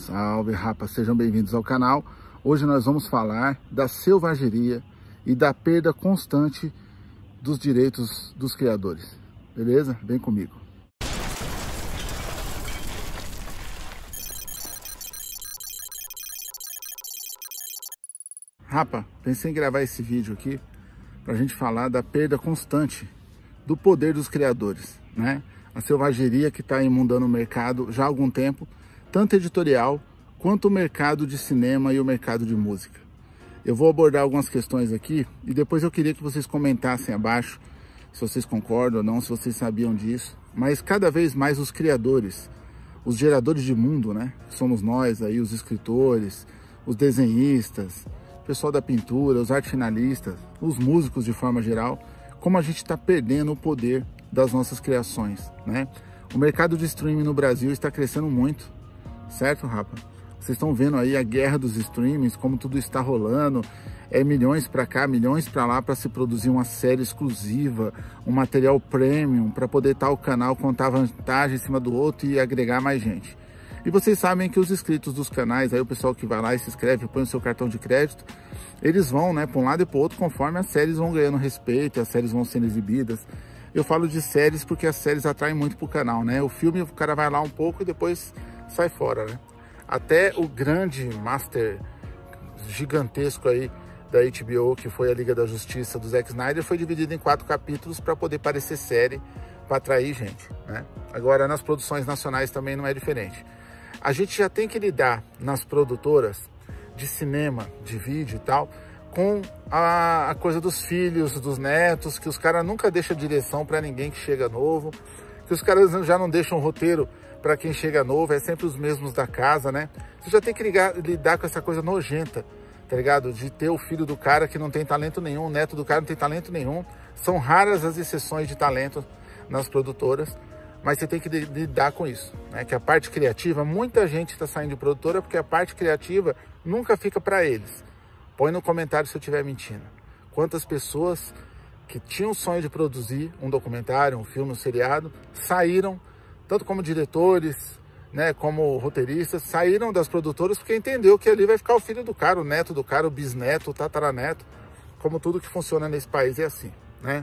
Salve, rapaz, sejam bem-vindos ao canal. Hoje nós vamos falar da selvageria e da perda constante dos direitos dos criadores. Beleza? Vem comigo. Rapa, pensei em gravar esse vídeo aqui pra gente falar da perda constante do poder dos criadores, né? A selvageria que está imundando o mercado já há algum tempo, tanto editorial quanto o mercado de cinema e o mercado de música. Eu vou abordar algumas questões aqui e depois eu queria que vocês comentassem abaixo se vocês concordam ou não, se vocês sabiam disso. Mas cada vez mais os criadores, os geradores de mundo, né? Somos nós aí, os escritores, os desenhistas, o pessoal da pintura, os artes finalistas, os músicos de forma geral, como a gente está perdendo o poder das nossas criações, né? O mercado de streaming no Brasil está crescendo muito, certo, rapa? Vocês estão vendo aí a guerra dos streamings, como tudo está rolando, milhões para cá, milhões para lá para se produzir uma série exclusiva, um material premium, para poder tal canal contar vantagem em cima do outro e agregar mais gente. E vocês sabem que os inscritos dos canais, aí o pessoal que vai lá e se inscreve, põe o seu cartão de crédito, eles vão, né, para um lado e para o outro, conforme as séries vão ganhando respeito, as séries vão sendo exibidas. Eu falo de séries porque as séries atraem muito pro canal, né? O filme, o cara vai lá um pouco e depois sai fora, né? Até o grande master gigantesco aí da HBO, que foi a Liga da Justiça do Zack Snyder, foi dividido em 4 capítulos para poder parecer série, para atrair gente, né? Agora, nas produções nacionais também não é diferente. A gente já tem que lidar nas produtoras de cinema, de vídeo e tal, com a coisa dos filhos, dos netos, que os caras nunca deixam direção para ninguém que chega novo, que os caras já não deixam roteiro para quem chega novo, é sempre os mesmos da casa, né? Você já tem que lidar com essa coisa nojenta, tá ligado? De ter o filho do cara que não tem talento nenhum, o neto do cara não tem talento nenhum. São raras as exceções de talento nas produtoras, mas você tem que lidar com isso, né? Que a parte criativa, muita gente está saindo de produtora porque a parte criativa nunca fica para eles. Põe no comentário se eu estiver mentindo. Quantas pessoas que tinham o sonho de produzir um documentário, um filme, um seriado, saíram, tanto como diretores, né, como roteiristas, saíram das produtoras porque entendeu que ali vai ficar o filho do cara, o neto do cara, o bisneto, o tataraneto, como tudo que funciona nesse país é assim, né?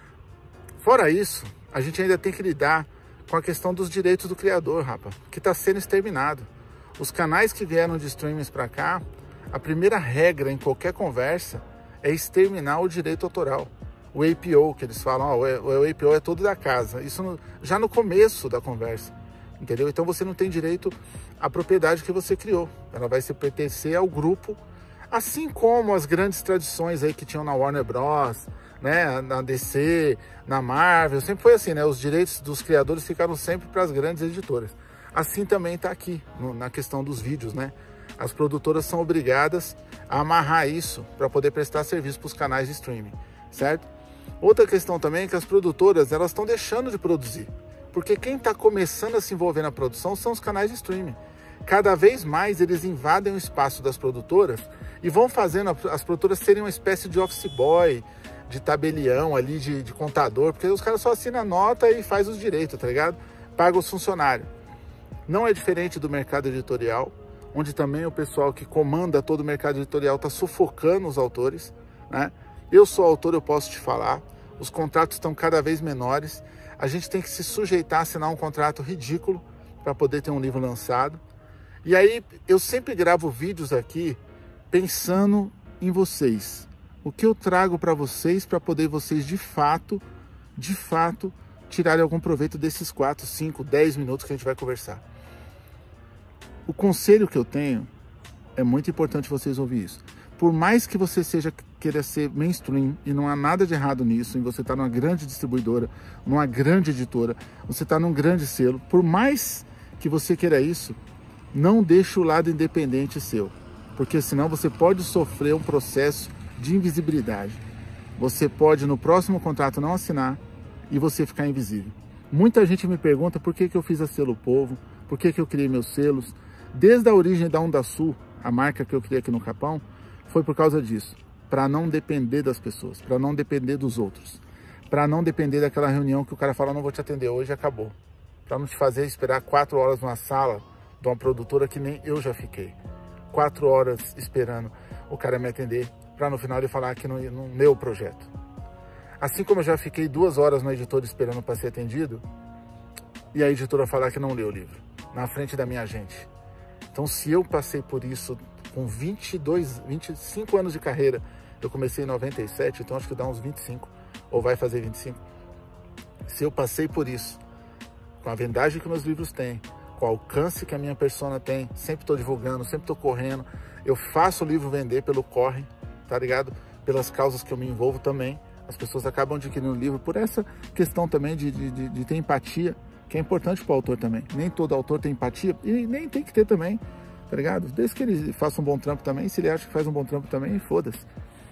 Fora isso, a gente ainda tem que lidar com a questão dos direitos do criador, rapa, que está sendo exterminado. Os canais que vieram de streamings para cá, a primeira regra em qualquer conversa é exterminar o direito autoral. O APO, que eles falam, ó, o APO é todo da casa. Isso já no começo da conversa, entendeu? Então você não tem direito à propriedade que você criou. Ela vai se pertencer ao grupo, assim como as grandes tradições aí que tinham na Warner Bros., né, na DC, na Marvel, sempre foi assim, né? Os direitos dos criadores ficaram sempre para as grandes editoras. Assim também está aqui, na questão dos vídeos, né? As produtoras são obrigadas a amarrar isso para poder prestar serviço para os canais de streaming, certo? Outra questão também é que as produtoras, elas estão deixando de produzir, porque quem está começando a se envolver na produção são os canais de streaming. Cada vez mais eles invadem o espaço das produtoras e vão fazendo as produtoras serem uma espécie de office boy, de tabelião ali, de contador, porque os caras só assinam a nota e faz os direitos, tá ligado? Paga os funcionários. Não é diferente do mercado editorial, onde também o pessoal que comanda todo o mercado editorial está sufocando os autores, né? Eu sou autor, eu posso te falar, os contratos estão cada vez menores, a gente tem que se sujeitar a assinar um contrato ridículo para poder ter um livro lançado. E aí eu sempre gravo vídeos aqui pensando em vocês, o que eu trago para vocês poder vocês de fato, tirarem algum proveito desses 4, 5, 10 minutos que a gente vai conversar. O conselho que eu tenho, é muito importante vocês ouvirem isso. Por mais que você queira ser mainstream, e não há nada de errado nisso, e você está numa grande distribuidora, numa grande editora, você está num grande selo, por mais que você queira isso, não deixe o lado independente seu, porque senão você pode sofrer um processo de invisibilidade. Você pode no próximo contrato não assinar e você ficar invisível. Muita gente me pergunta por que eu fiz a Selo Povo, por que eu criei meus selos. Desde a origem da Onda Sul, a marca que eu criei aqui no Capão, foi por causa disso. Para não depender das pessoas, para não depender dos outros. Para não depender daquela reunião que o cara fala, não vou te atender hoje e acabou. Para não te fazer esperar 4 horas numa sala de uma produtora que nem eu já fiquei. 4 horas esperando o cara me atender para no final ele falar que no meu projeto. Assim como eu já fiquei 2 horas no editor esperando para ser atendido e a editora falar que não leu o livro, na frente da minha agente. Então, se eu passei por isso com 25 anos de carreira, eu comecei em 97, então acho que dá uns 25, ou vai fazer 25. Se eu passei por isso, com a vendagem que meus livros têm, com o alcance que a minha persona tem, sempre estou divulgando, sempre estou correndo, eu faço o livro vender pelo corre, tá ligado? Pelas causas que eu me envolvo também. As pessoas acabam adquirindo o livro por essa questão também de ter empatia, que é importante para o autor também. Nem todo autor tem empatia e nem tem que ter também, tá ligado? Desde que ele faça um bom trampo também, se ele acha que faz um bom trampo também, foda-se.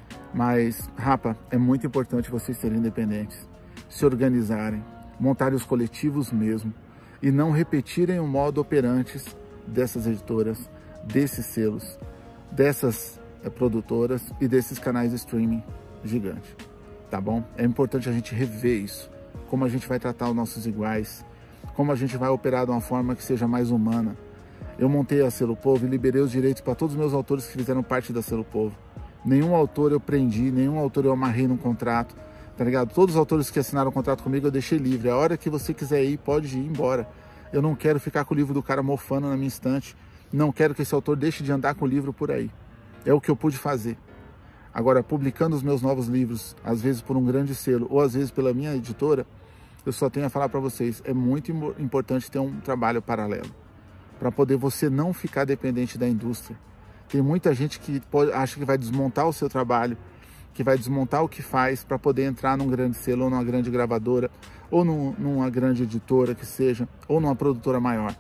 Mas, rapa, é muito importante vocês serem independentes, se organizarem, montarem os coletivos mesmo e não repetirem o modo operantes dessas editoras, desses selos, dessas produtoras e desses canais de streaming gigantes, tá bom? É importante a gente rever isso, como a gente vai tratar os nossos iguais, como a gente vai operar de uma forma que seja mais humana. Eu montei a Selo Povo e liberei os direitos para todos os meus autores que fizeram parte da Selo Povo. Nenhum autor eu prendi, nenhum autor eu amarrei num contrato, tá ligado? Todos os autores que assinaram o contrato comigo eu deixei livre. A hora que você quiser ir, pode ir embora. Eu não quero ficar com o livro do cara mofando na minha estante. Não quero que esse autor deixe de andar com o livro por aí. É o que eu pude fazer. Agora, publicando os meus novos livros, às vezes por um grande selo ou às vezes pela minha editora, eu só tenho a falar para vocês, é muito importante ter um trabalho paralelo, para poder você não ficar dependente da indústria. Tem muita gente que acha que vai desmontar o seu trabalho, que vai desmontar o que faz para poder entrar num grande selo, ou numa grande gravadora, ou numa grande editora que seja, ou numa produtora maior.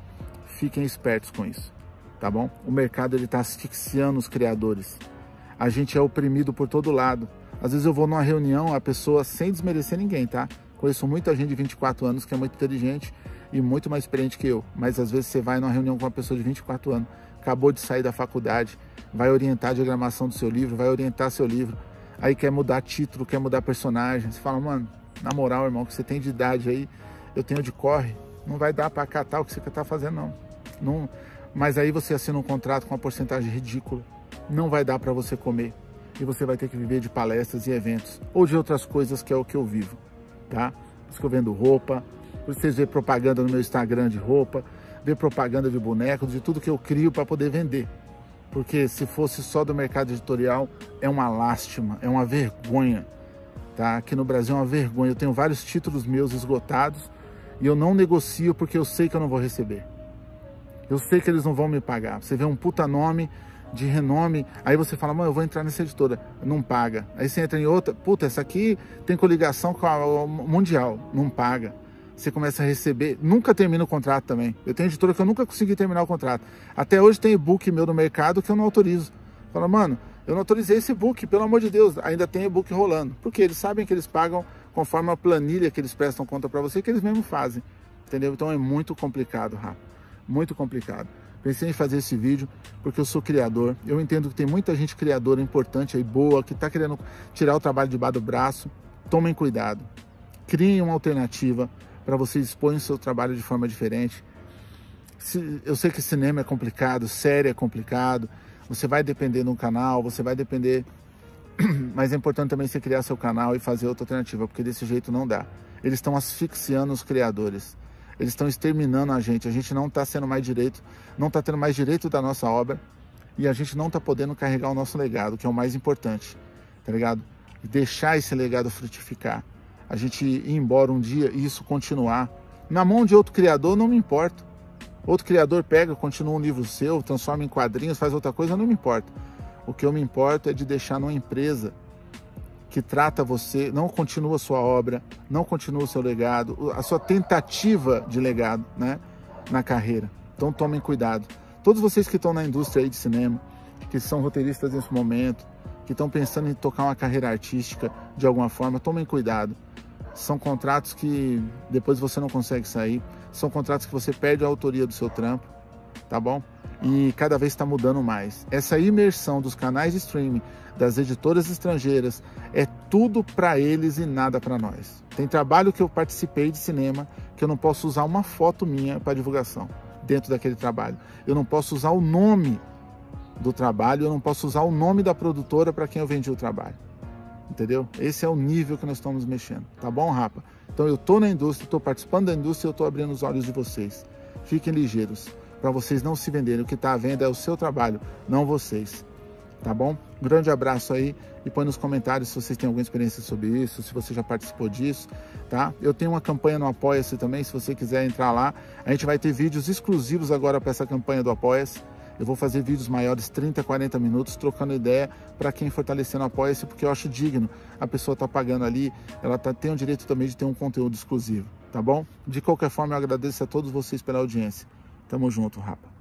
Fiquem espertos com isso, tá bom? O mercado está asfixiando os criadores. A gente é oprimido por todo lado. Às vezes eu vou numa reunião, a pessoa, sem desmerecer ninguém, tá? Conheço muita gente de 24 anos que é muito inteligente e muito mais experiente que eu. Mas às vezes você vai numa reunião com uma pessoa de 24 anos, acabou de sair da faculdade, vai orientar a diagramação do seu livro, vai orientar seu livro, aí quer mudar título, quer mudar personagem. Você fala, mano, na moral, irmão, que você tem de idade aí, eu tenho de corre, não vai dar para acatar o que você está fazendo, não. Mas aí você assina um contrato com uma porcentagem ridícula, não vai dar para você comer. E você vai ter que viver de palestras e eventos, ou de outras coisas que é o que eu vivo, tá? Por isso que eu vendo roupa, por isso vocês vê propaganda no meu Instagram de roupa, vê propaganda de bonecos, de tudo que eu crio para poder vender. Porque se fosse só do mercado editorial, é uma lástima, é uma vergonha, tá? Aqui no Brasil é uma vergonha. Eu tenho vários títulos meus esgotados e eu não negocio porque eu sei que eu não vou receber. Eu sei que eles não vão me pagar. Você vê um puta nome de renome, aí você fala, mano, eu vou entrar nessa editora, não paga. Aí você entra em outra, puta, essa aqui tem coligação com a Mundial, não paga. Você começa a receber, nunca termina o contrato também. Eu tenho editora que eu nunca consegui terminar o contrato. Até hoje tem e-book meu no mercado que eu não autorizo. Fala, mano, eu não autorizei esse e-book, pelo amor de Deus, ainda tem e-book rolando. Porque eles sabem que eles pagam conforme a planilha que eles prestam conta para você, que eles mesmos fazem. Entendeu? Então é muito complicado, Rafa. Muito complicado. Pensei em fazer esse vídeo porque eu sou criador. Eu entendo que tem muita gente criadora importante aí, boa, que está querendo tirar o trabalho debaixo do braço. Tomem cuidado. Criem uma alternativa para vocês exporem o seu trabalho de forma diferente. Eu sei que cinema é complicado, série é complicado. Você vai depender de um canal, você vai depender... Mas é importante também você criar seu canal e fazer outra alternativa, porque desse jeito não dá. Eles estão asfixiando os criadores. Eles estão exterminando a gente não está sendo mais direito, não está tendo mais direito da nossa obra e a gente não está podendo carregar o nosso legado, que é o mais importante, tá ligado? Deixar esse legado frutificar, a gente ir embora um dia e isso continuar. Na mão de outro criador não me importa, outro criador pega, continua um livro seu, transforma em quadrinhos, faz outra coisa, não me importa. O que eu me importo é de deixar numa empresa que trata você, não continua a sua obra, não continua o seu legado, a sua tentativa de legado, né, na carreira. Então tomem cuidado. Todos vocês que estão na indústria aí de cinema, que são roteiristas nesse momento, que estão pensando em tocar uma carreira artística de alguma forma, tomem cuidado. São contratos que depois você não consegue sair, são contratos que você perde a autoria do seu trampo, tá bom? E cada vez está mudando mais. Essa imersão dos canais de streaming, das editoras estrangeiras, é tudo para eles e nada para nós. Tem trabalho que eu participei de cinema que eu não posso usar uma foto minha para divulgação. dentro daquele trabalho. Eu não posso usar o nome do trabalho, eu não posso usar o nome da produtora para quem eu vendi o trabalho. Entendeu? Esse é o nível que nós estamos mexendo. Tá bom, rapa? Então eu tô na indústria, tô participando da indústria e eu tô abrindo os olhos de vocês. Fiquem ligeiros, para vocês não se venderem. O que está à venda é o seu trabalho, não vocês. Tá bom? Um grande abraço aí e põe nos comentários se vocês têm alguma experiência sobre isso, se você já participou disso, tá? Eu tenho uma campanha no Apoia-se também, se você quiser entrar lá. A gente vai ter vídeos exclusivos agora para essa campanha do Apoia-se. Eu vou fazer vídeos maiores, 30, 40 minutos, trocando ideia para quem fortalecer no Apoia-se, porque eu acho digno. A pessoa tá pagando ali, ela tem o direito também de ter um conteúdo exclusivo, tá bom? De qualquer forma, eu agradeço a todos vocês pela audiência. Tamo junto, rapa.